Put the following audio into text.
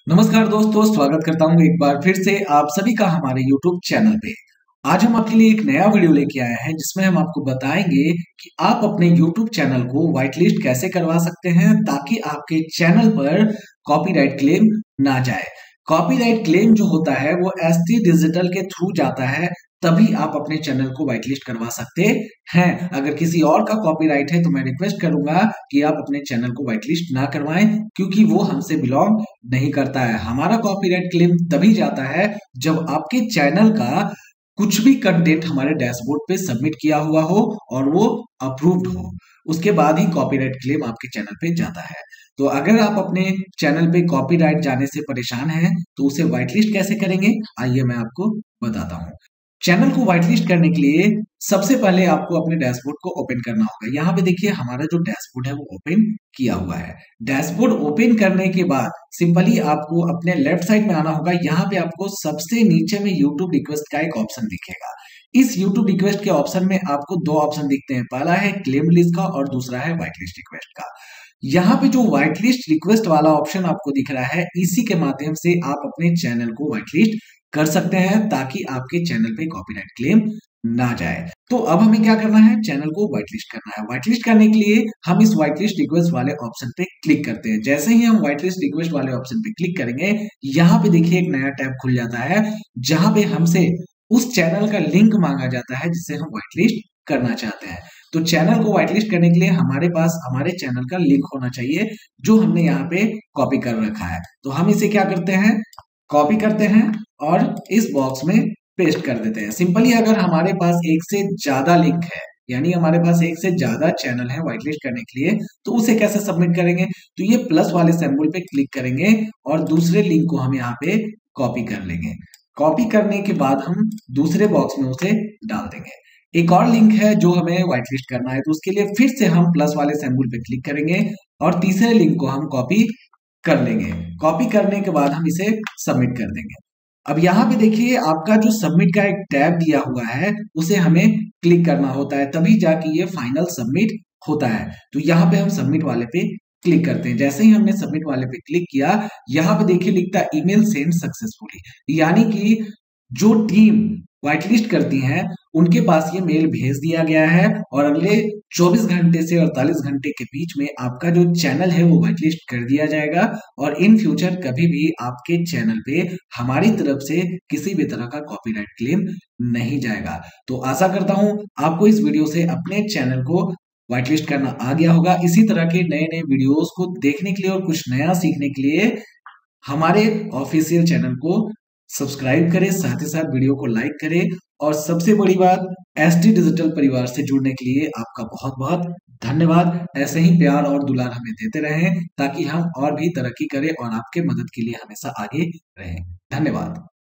नमस्कार दोस्तों, स्वागत करता हूं एक बार फिर से आप सभी का हमारे YouTube चैनल पे। आज हम आपके लिए एक नया वीडियो लेके आए हैं जिसमें हम आपको बताएंगे कि आप अपने YouTube चैनल को व्हाइट लिस्ट कैसे करवा सकते हैं ताकि आपके चैनल पर कॉपीराइट क्लेम ना जाए। कॉपीराइट क्लेम जो होता है वो एसटी डिजिटल के थ्रू जाता है, तभी आप अपने चैनल को व्हाइट लिस्ट करवा सकते हैं। अगर किसी और का कॉपीराइट है तो मैं रिक्वेस्ट करूंगा कि आप अपने चैनल को व्हाइट लिस्ट ना करवाएं, क्योंकि वो हमसे बिलोंग नहीं करता है। हमारा कॉपीराइट क्लेम तभी जाता है जब आपके चैनल का कुछ भी कंटेंट हमारे डैशबोर्ड पे सबमिट किया हुआ हो और वो अप्रूव्ड हो, उसके बाद ही कॉपीराइट क्लेम आपके चैनल पे जाता है। तो अगर आप अपने चैनल पे कॉपीराइट जाने से परेशान हैं तो उसे व्हाइट लिस्ट कैसे करेंगे, आइए मैं आपको बताता हूँ। चैनल को व्हाइट लिस्ट करने के लिए सबसे पहले आपको अपने डैशबोर्ड को ओपन करना होगा। यहाँ पे देखिए हमारा जो डैशबोर्ड है वो ओपन किया हुआ है। डैशबोर्ड ओपन करने के बाद सिंपली आपको अपने लेफ्ट साइड में आना होगा। यहाँ पे आपको सबसे नीचे में यूट्यूब रिक्वेस्ट का एक ऑप्शन दिखेगा। इस यूट्यूब रिक्वेस्ट के ऑप्शन में आपको दो ऑप्शन दिखते हैं, पहला है क्लेम लिस्ट का और दूसरा है व्हाइट लिस्ट रिक्वेस्ट का। यहाँ पे जो व्हाइट लिस्ट रिक्वेस्ट वाला ऑप्शन आपको दिख रहा है, इसी के माध्यम से आप अपने चैनल को व्हाइट लिस्ट कर सकते हैं ताकि आपके चैनल पे कॉपीराइट क्लेम ना जाए। तो अब हमें क्या करना है, चैनल को व्हाइट लिस्ट करना है। व्हाइट लिस्ट करने के लिए हम इस व्हाइट लिस्ट रिक्वेस्ट वाले ऑप्शन पे क्लिक करते हैं। जैसे ही हम व्हाइट लिस्ट रिक्वेस्ट वाले ऑप्शन पे क्लिक करेंगे, यहाँ पे देखिए एक नया टैब खुल जाता है जहां पे हमसे उस चैनल का लिंक मांगा जाता है जिसे हम व्हाइट लिस्ट करना चाहते हैं। तो चैनल को व्हाइट लिस्ट करने के लिए हमारे पास हमारे चैनल का लिंक होना चाहिए जो हमने यहाँ पे कॉपी कर रखा है। तो हम इसे क्या करते हैं, कॉपी करते हैं और इस बॉक्स में पेस्ट कर देते हैं। सिंपली अगर हमारे पास एक से ज्यादा लिंक है, यानी हमारे पास एक से ज्यादा चैनल है व्हाइट लिस्ट करने के लिए, तो उसे कैसे सबमिट करेंगे, तो ये प्लस वाले सिंबल पे क्लिक करेंगे और दूसरे लिंक को हम यहाँ पे कॉपी कर लेंगे। कॉपी करने के बाद हम दूसरे बॉक्स में उसे डाल देंगे। एक और लिंक है जो हमें व्हाइट लिस्ट करना है, तो उसके लिए फिर से हम प्लस वाले सिंबल पे क्लिक करेंगे और तीसरे लिंक को हम कॉपी कर लेंगे। कॉपी करने के बाद हम इसे सबमिट कर देंगे। अब यहाँ पे देखिए आपका जो सबमिट का एक टैब दिया हुआ है उसे हमें क्लिक करना होता है, तभी जाके ये फाइनल सबमिट होता है। तो यहाँ पे हम सबमिट वाले पे क्लिक करते हैं। जैसे ही हमने सबमिट वाले पे क्लिक किया, यहाँ पे देखिए लिखता है ईमेल सेंड सक्सेसफुली, यानी कि जो टीम व्हाइट लिस्ट करती हैं उनके पास ये मेल भेज दिया गया है और अगले 24 घंटे से 48 घंटे के बीच में आपका जो चैनल है वो व्हाइट लिस्ट कर दिया जाएगा और इन फ्यूचर कभी भी आपके चैनल पे हमारी तरफ से किसी भी तरह का कॉपीराइट क्लेम नहीं जाएगा। तो आशा करता हूं आपको इस वीडियो से अपने चैनल को व्हाइट लिस्ट करना आ गया होगा। इसी तरह के नए नए वीडियोस को देखने के लिए और कुछ नया सीखने के लिए हमारे ऑफिशियल चैनल को सब्सक्राइब करें, साथ ही साथ वीडियो को लाइक करें और सबसे बड़ी बात, एसटी डिजिटल परिवार से जुड़ने के लिए आपका बहुत बहुत धन्यवाद। ऐसे ही प्यार और दुलार हमें देते रहें ताकि हम और भी तरक्की करें और आपके मदद के लिए हमेशा आगे रहें। धन्यवाद।